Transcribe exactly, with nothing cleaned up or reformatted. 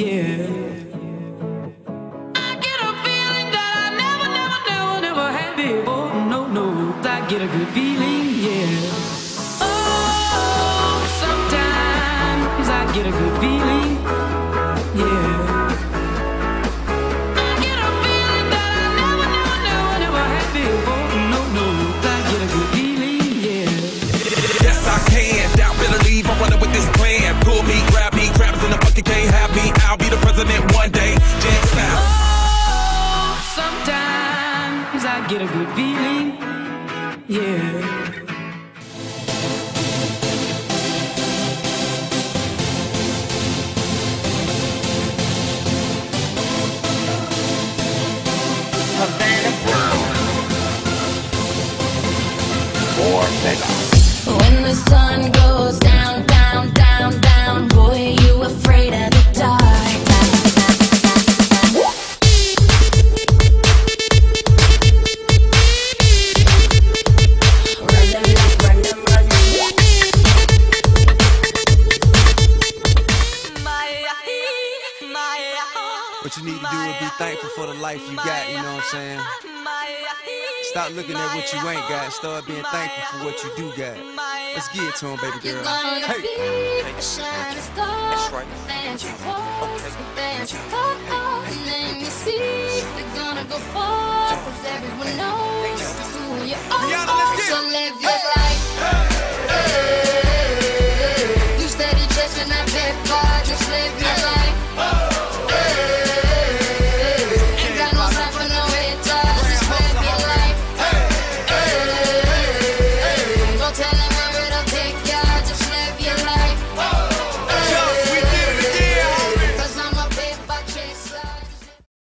yeah. I get a feeling that I never, never, never, never had before. No, no, I get a good feeling, yeah. Oh, sometimes I get a good feeling, yeah. I get a feeling that I never, never, never, never had before. No, no, I get a good feeling, yeah. Yes, I can. Doubt, better leave. I'm running with this plan. Pull me, grab me, crabs in the bucket can't have me. I'll be the president one day. Jet style. Oh, sometimes I get a good feeling, yeah. When the sun goes down, down, down, down, boy, you afraid of the dark. Run them like, run them, run them. What you need to do is be thankful for the life you got, you know what I'm saying? Stop looking at what you ain't got, start being thankful for what you do got. Let's get it to him, baby girl. You're gonna Hey. be a shining star. Fancy clothes, fancy car, and then you see they're gonna go far, 'cause everyone knows who you are. Rihanna, let's get it. So live your